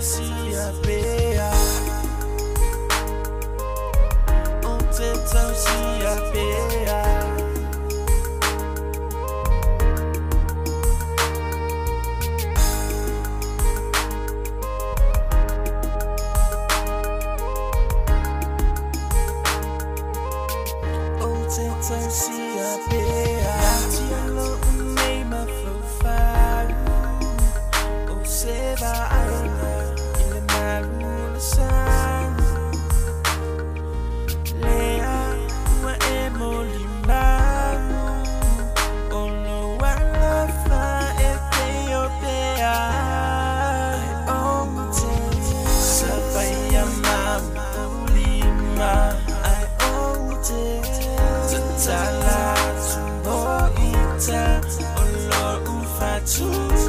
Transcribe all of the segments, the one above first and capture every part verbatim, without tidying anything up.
see a bear. Oh, to see a bear. To see a bear. Cielo me ma fufaro. O seba aina ile malu sang. Lea wa emolimba. Oh no wa lafa e te o bear. Oh te sabaya mama lima. I oh te Tala tumbo ita olo ufatu.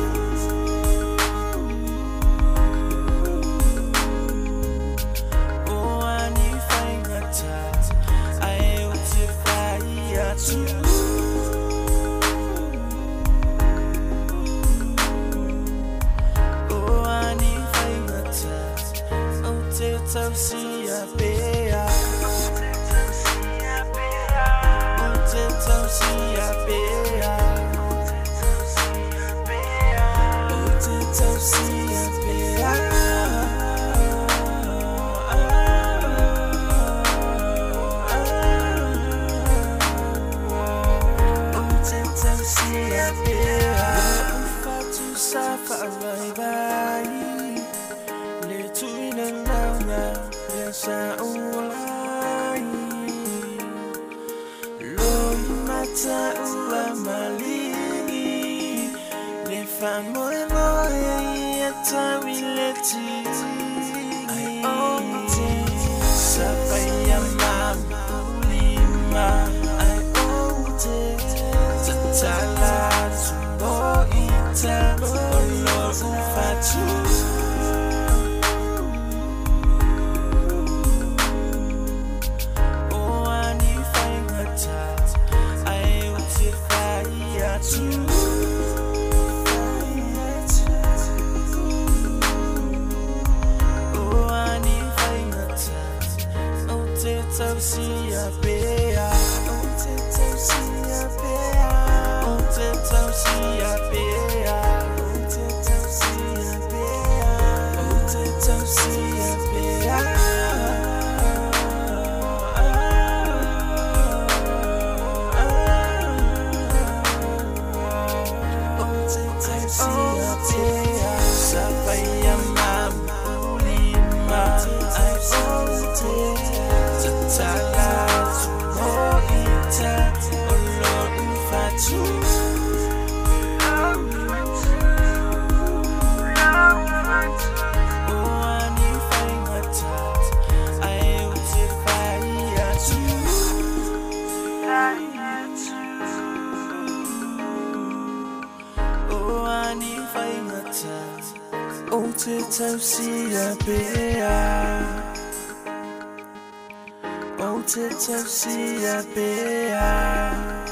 O ani faingata ai utifai atu. O ani faingata o te tausi a bear. To see a bear. Oh, to see a bear. Oh, to see a bear. Ufatu safa bye. Letu ina nauna yasa ulai. Mata ua malini le famoi moi ata wileti. I own it. Sapaya mama lima. I own it. Tatala tumbo ita olo ufatu. To see a bear. Oh, to see a bear. Oh, to see a bear. Oh, to see a bear. Oh, to see a bear. Oh, to see a bear. Sapaya mama lima. I own it. Tala tumbo ita olo ufatu. Oh ani faingata ai utifai atu. Oh ani faingata o te tausi a bear. Oh, to see a bear.